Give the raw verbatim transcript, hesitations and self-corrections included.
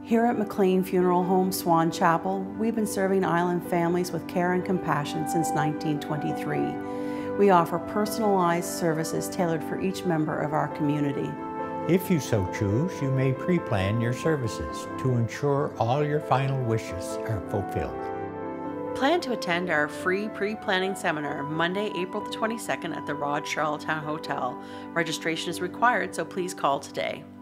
Here at McLean Funeral Home Swan Chapel, we've been serving island families with care and compassion since nineteen twenty-three. We offer personalized services tailored for each member of our community. If you so choose, you may pre-plan your services to ensure all your final wishes are fulfilled. Plan to attend our free pre-planning seminar Monday, April the twenty-second at the Rod Charlottetown Hotel. Registration is required, so please call today.